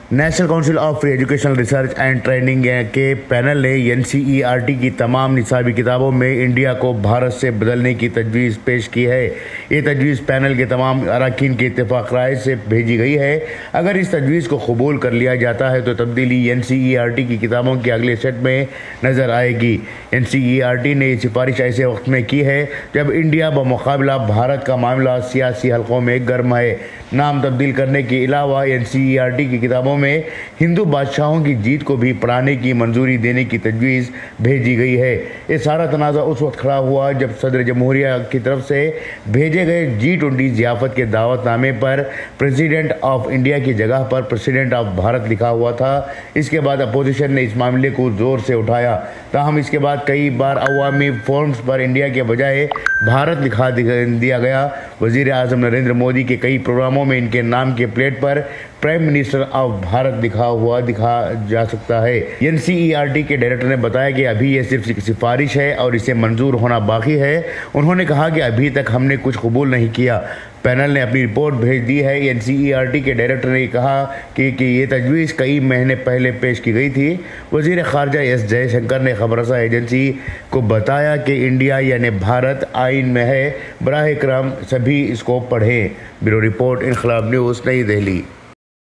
National Council of Educational Research and Training के panel ने NCERT की तमाम निसाबी किताबों में इंडिया को भारत से बदलने की तजवीज़ पेश की है। ये तजवीज़ पैनल के तमाम अरकान की इत्तेफाक राय से भेजी गई है। अगर इस तजवीज़ को कबूल कर लिया जाता है तो तब्दीली एनसीईआरटी की किताबों के अगले सेट में नज़र आएगी। एनसीईआरटी ने ये सिफारिश ऐसे वक्त में की है जब इंडिया बमुकाबला भारत का मामला सियासी हलकों में गर्म है। नाम तब्दील करने के अलावा एनसीईआरटी की किताबों में हिंदू बादशाहों की जीत को भी पढ़ाने की मंजूरी देने की तजवीज़ भेजी गई है। ये सारा तनाज़ा उस वक्त खड़ा हुआ जब सदर जमहूरिया की तरफ से भेजे गए G20 ज़ियाफ़त के दावतनामे पर प्रेसिडेंट ऑफ इंडिया की जगह पर प्रेसिडेंट ऑफ भारत लिखा हुआ था। इसके बाद अपोजिशन ने इस मामले को ज़ोर से उठाया। ताहम इसके बाद कई बार अवामी फोरम्स पर इंडिया के बजाय भारत लिखा दिया गया। वज़ीर आज़म नरेंद्र मोदी के कई प्रोग्रामों में इनके नाम के प्लेट पर प्राइम मिनिस्टर ऑफ भारत दिखा जा सकता है। एनसीईआरटी के डायरेक्टर ने बताया कि अभी यह सिर्फ एक सिफारिश है और इसे मंजूर होना बाकी है। उन्होंने कहा कि अभी तक हमने कुछ कबूल नहीं किया। पैनल ने अपनी रिपोर्ट भेज दी है। एनसीईआरटी के डायरेक्टर ने कहा कि ये तजवीज़ कई महीने पहले पेश की गई थी। वज़ीर ख़ारजा एस जयशंकर ने खबरसा एजेंसी को बताया कि इंडिया यानी भारत आइन में है, बराह करम सभी इसको पढ़ें। ब्यूरो रिपोर्ट, इनकलाब न्यूज़, नई दिल्ली।